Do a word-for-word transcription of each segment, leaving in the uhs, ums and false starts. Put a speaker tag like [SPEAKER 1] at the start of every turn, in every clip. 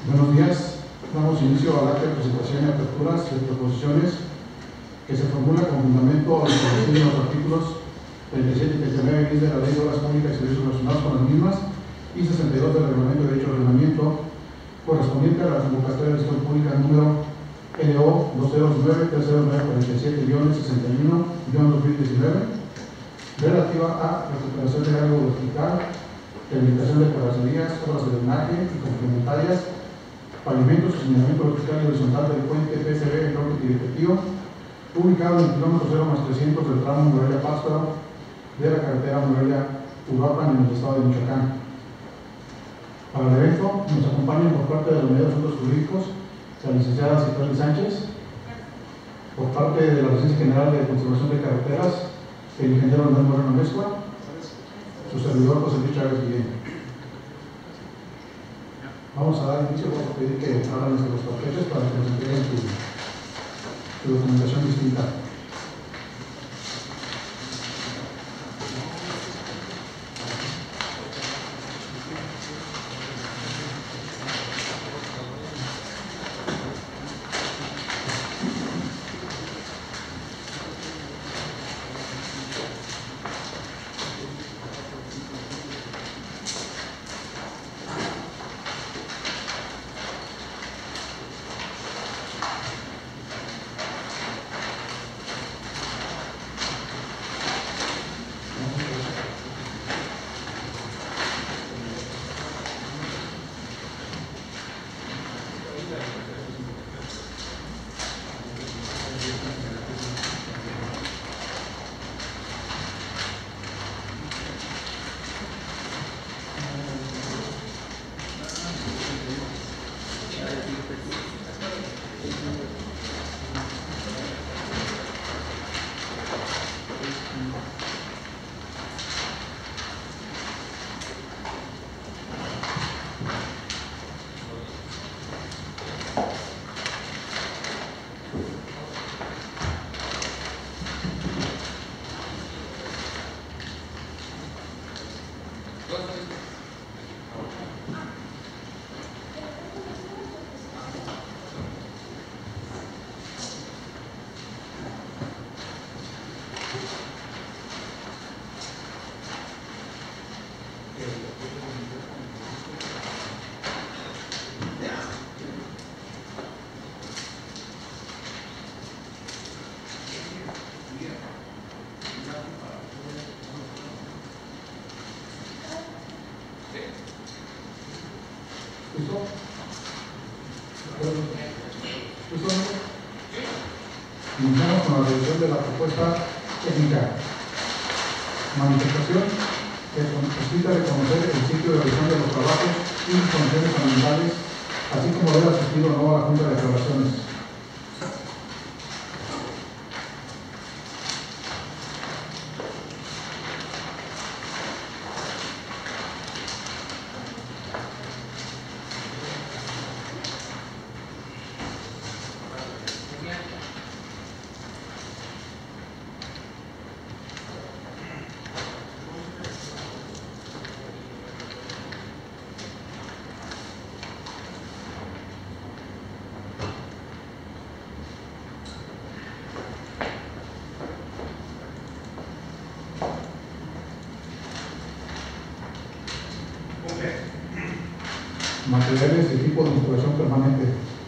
[SPEAKER 1] Buenos días. Damos inicio a la acta de presentación y aperturas de proposiciones que se formula con fundamento a los artículos treinta y siete y treinta y nueve bis de la Ley de Obras Públicas y Servicios Relacionados con las mismas y sesenta y dos del Reglamento de dicho ordenamiento, correspondiente a la convocatoria de gestión pública número L O dos cero nueve tres cero nueve cuatro siete sesenta y uno dos mil diecinueve, relativa a recuperación de área vertical, rehabilitación de terracerías, obras de drenaje y complementarias, pavimentos y señalamiento vertical y horizontal del puente P C B en Roque Tiritetío, ubicado en el kilómetro cero más trescientos del tramo Morelia-Pátzcuaro de la carretera Morelia-Uruapan en el estado de Michoacán. Para el evento nos acompañan por parte de la Unidad de Asuntos Jurídicos la licenciada Citlali Sánchez, por parte de la Licencia General de Conservación de Carreteras, el ingeniero Manuel Moreno Mezcua, su servidor José Luis Chávez Guillén. Vamos a dar inicio, vamos a pedir que hablen de los paquetes para que nos entreguen su, su documentación distinta. ¿Listo? ¿Listo? Iniciamos con la revisión de la propuesta técnica. Manifestación que necesita reconocer el sitio de realización de los trabajos y condiciones ambientales, así como haber asistido o no a la Junta de Declaraciones. Materiales y equipo de instalación permanente.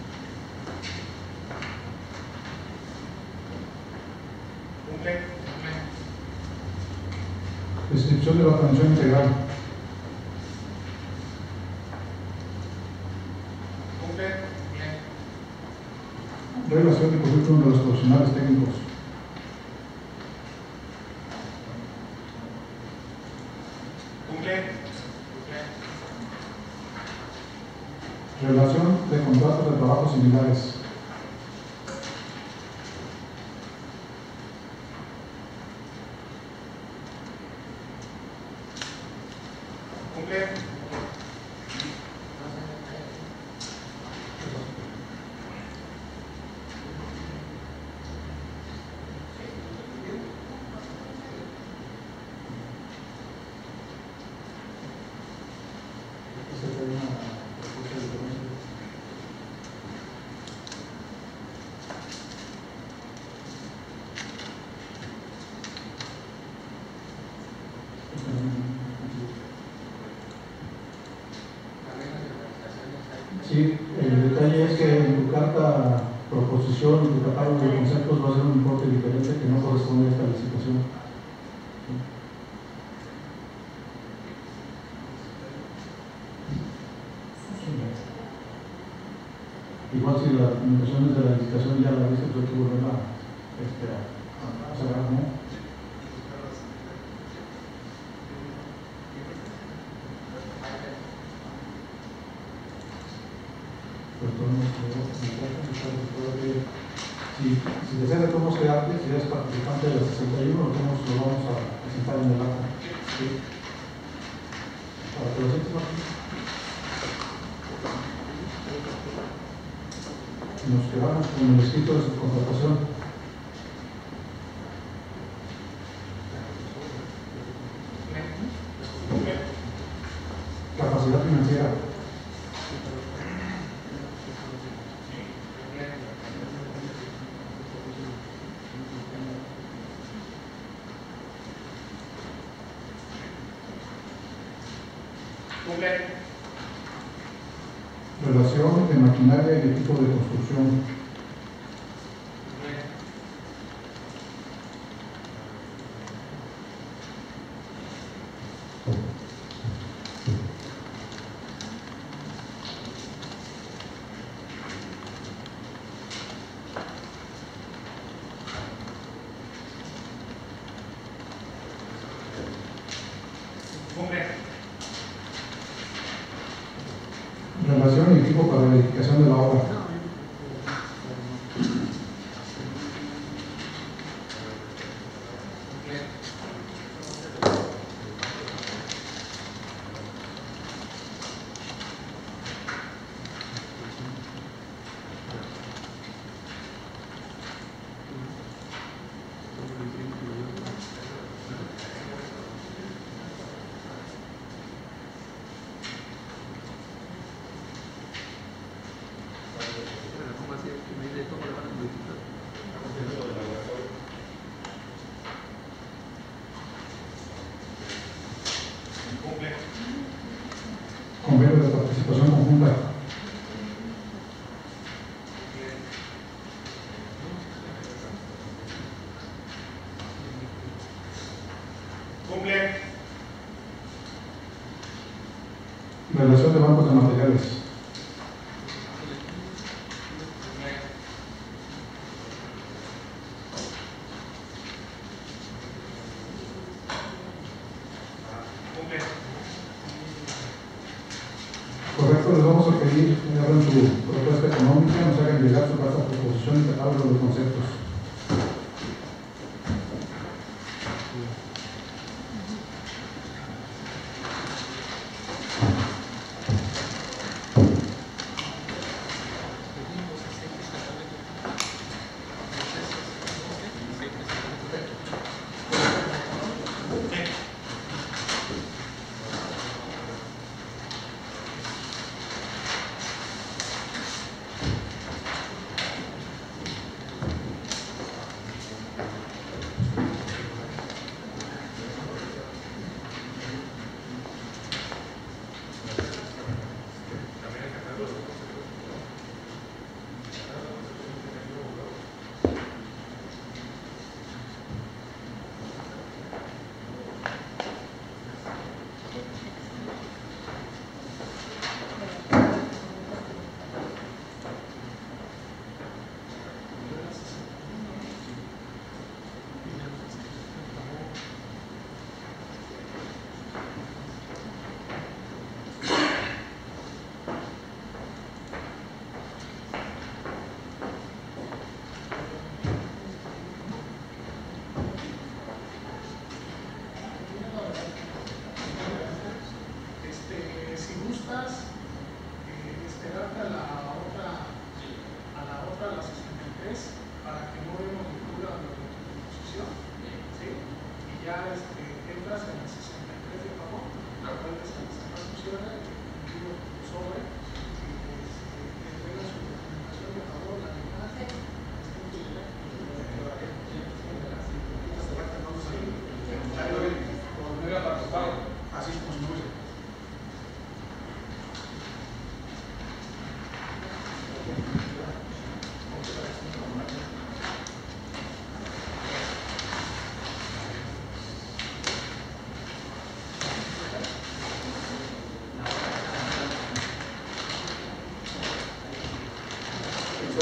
[SPEAKER 1] Descripción de la atención integral. Relación y currículum de los profesionales técnicos. Relación de contratos de trabajo similares.
[SPEAKER 2] Cumple.
[SPEAKER 1] Sí, el detalle es que en tu carta proposición, en tu catálogo de conceptos va a ser un importe diferente que no corresponde a esta licitación. Igual si las limitaciones de la licitación ya la viste, pues hay que volverla este, a, a cerrar, ¿no? Si, si desea de cómo se arte, si eres participante de la sesenta y uno, lo vamos, lo vamos a presentar en el acta. ¿Sí? Para que lo sientes, Martín. Nos quedamos con el escrito de subcontratación. Capacidad financiera. Relación de maquinaria y equipo de construcción. Relación y equipo para la verificación de la obra. Convenio de participación conjunta.
[SPEAKER 2] Cumple.
[SPEAKER 1] Relación de bancos de materiales. Correcto, les vamos a pedir que abran su propuesta económica, nos hagan llegar su carta de proposición y catálogo de conceptos.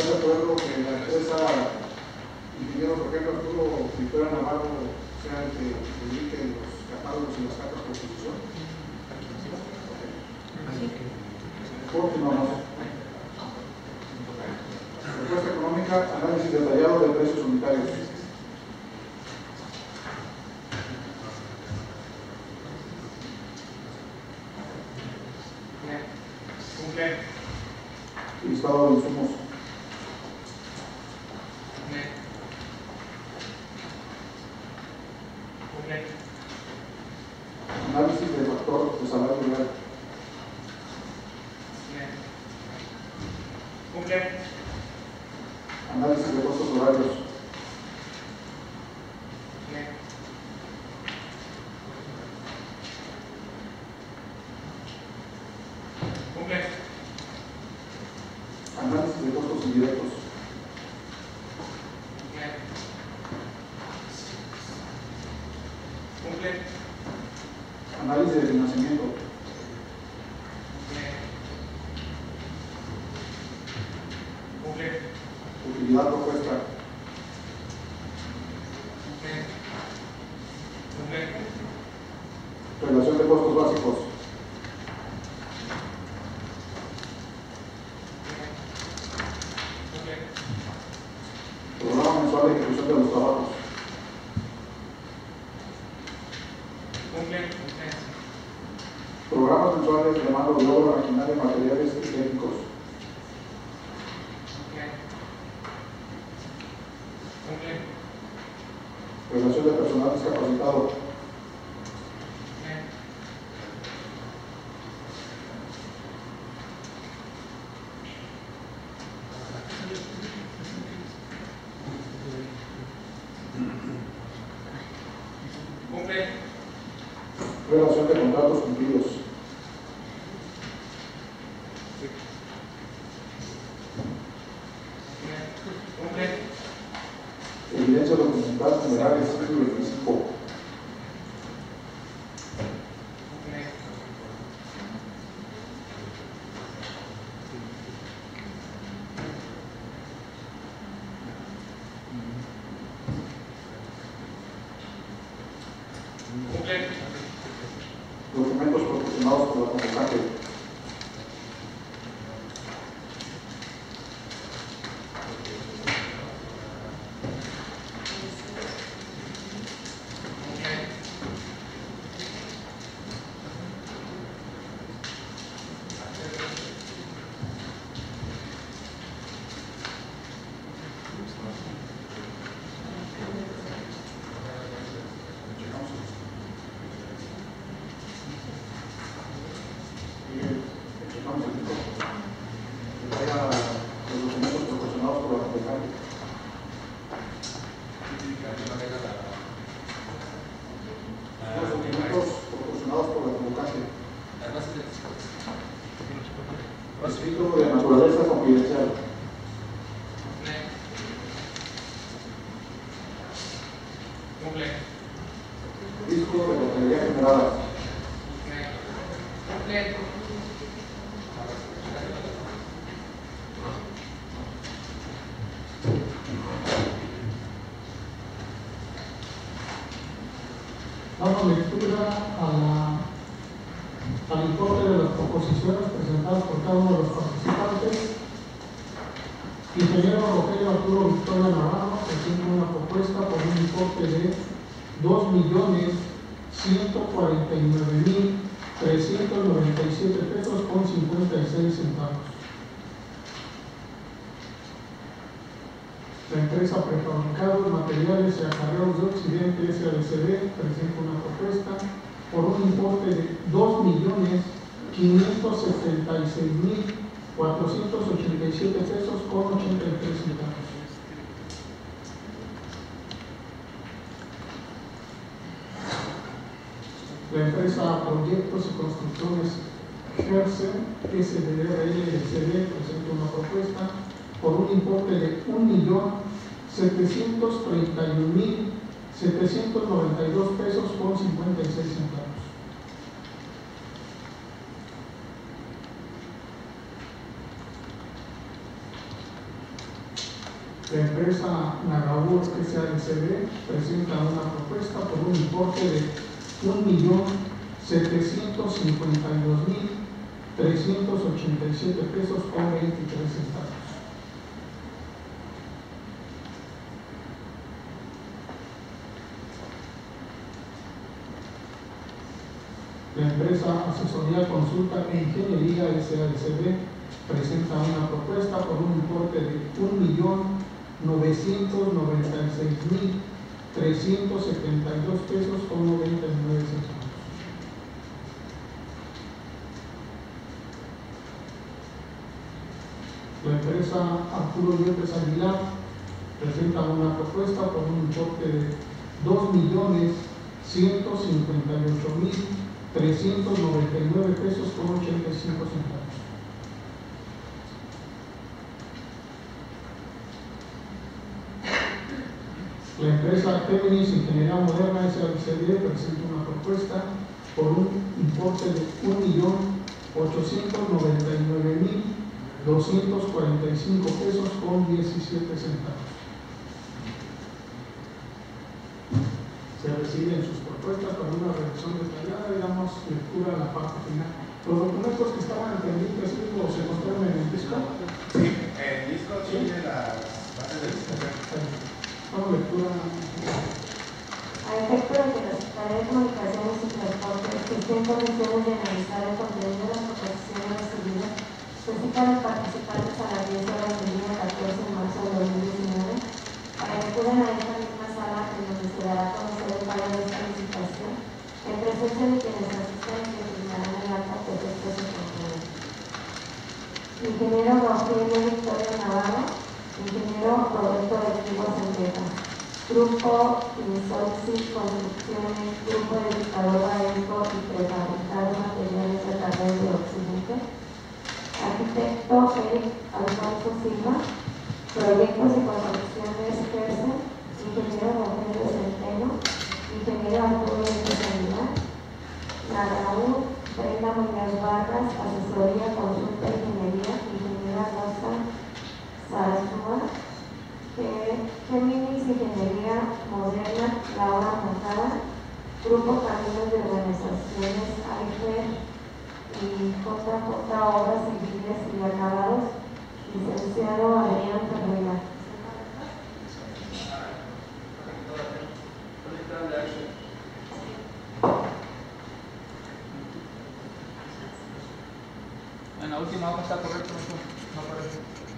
[SPEAKER 1] de acuerdo que la empresa ingeniero Rogelio Arturo Victoria Navarro sea el que publique los catálogos y las cartas por posición? Continuamos. Propuesta económica, análisis detallado de precios unitarios.
[SPEAKER 2] Cumple.
[SPEAKER 1] Listado de insumos.
[SPEAKER 2] Cumple.
[SPEAKER 1] Análisis del factor de salario real.
[SPEAKER 2] Cumple.
[SPEAKER 1] Análisis de costos horarios.
[SPEAKER 2] Cumple.
[SPEAKER 1] Análisis de costos indirectos.
[SPEAKER 2] Cumple.
[SPEAKER 1] Análisis de financiamiento.
[SPEAKER 2] Cumple.
[SPEAKER 1] Utilidad propuesta.
[SPEAKER 2] Cumple.
[SPEAKER 1] Relación de costos básicos. Programa mensual de ejecución de los trabajos.
[SPEAKER 2] Cumple.
[SPEAKER 1] Programas mensuales de mano de obra, maquinaria, materiales y técnicos.
[SPEAKER 2] Cumple.
[SPEAKER 1] Relación de personal discapacitado.
[SPEAKER 2] Cumple.
[SPEAKER 1] Relación de contratos cumplidos.
[SPEAKER 2] Cumple.
[SPEAKER 1] Evidencia documental general de ciclo de físico.
[SPEAKER 2] Cumple.
[SPEAKER 1] Documentos proporcionados por la convocante. Los documentos proporcionados por la convocante. Los documentos proporcionados por la convocante. Escrito de naturaleza confidencial.
[SPEAKER 2] Cumple.
[SPEAKER 1] Disco de lotería generada.
[SPEAKER 2] Cumple.
[SPEAKER 3] Damos lectura a la, al informe de las proposiciones presentadas por cada uno de los participantes. Ingeniero Rogelio Arturo Victoria Navarro presenta una propuesta por un importe de dos millones ciento cuarenta y nueve mil trescientos noventa y siete pesos con cincuenta y seis centavos. La empresa Prefabricados, Materiales y Acarreos de Occidente S A D C B presenta una propuesta por un importe de dos millones quinientos setenta y seis mil cuatrocientos ochenta y siete pesos con ochenta y tres centavos. La empresa Proyectos y Construcciones Gersen S D R L C B presenta una propuesta por un importe de un millón setecientos treinta y un mil setecientos noventa y dos pesos con cincuenta y seis centavos. La empresa Nagabur S A L C B presenta una propuesta por un importe de un millón setecientos cincuenta y dos mil trescientos ochenta y siete pesos con veintitrés centavos. La empresa Asesoría, Consulta e Ingeniería S A L C B presenta una propuesta por un importe de un millón novecientos noventa y seis mil trescientos setenta y dos pesos con noventa y nueve centavos. La empresa Arturo López Aguilar presenta una propuesta por un importe de dos millones ciento cincuenta y ocho mil trescientos noventa y nueve pesos con ochenta y cinco centavos. La empresa Géminis Ingeniería Moderna S A L C B presenta una propuesta por un importe de un millón ochocientos noventa y nueve mil doscientos cuarenta y cinco pesos con diecisiete centavos. Se reciben sus propuestas para una revisión detallada y damos lectura a la parte final. Los documentos que estaban pendientes se encontraron en el disco.
[SPEAKER 4] Sí, el disco tiene las bases de discusión.
[SPEAKER 3] Damos lectura.
[SPEAKER 5] A efecto de que las Secretaría de Comunicaciones y Transportes estén en condiciones de analizar el contenido de las proposiciones recibidas, solicitan a los participantes a las diez horas del día catorce de marzo de dos mil diecinueve para que acudan a esta misma sala en donde se dará a conocer el pago de esta licitación en presencia de quienes asistan y que firmarán el acta que efecto se concluye. Ingeniero Rogelio Victoria Navarro, ingeniero Roberto de Quibos Enriqueta, Grupo Insolsi Construcciones, Grupo Dedicador Baesco y Prefabricados Materiales de Carrera de Occidente, arquitecto Eric Alfonso Silva, Proyectos y Construcciones Gersen, ingeniero Rogelio Centeno, ingeniero Arturo López Aguilar, Nagabur, Brenda Muñoz Vargas, Asesoría, Consulta e Ingeniería, ingeniera Rosa Sarasúa, Géminis Ingeniería Moderna, Laura Mojada, Grupo Caminos de Organizaciones A I F E y J J Obras Civiles y Acabados, licenciado Adrián Ferreira.
[SPEAKER 6] En la última hoja está correcto, no aparece.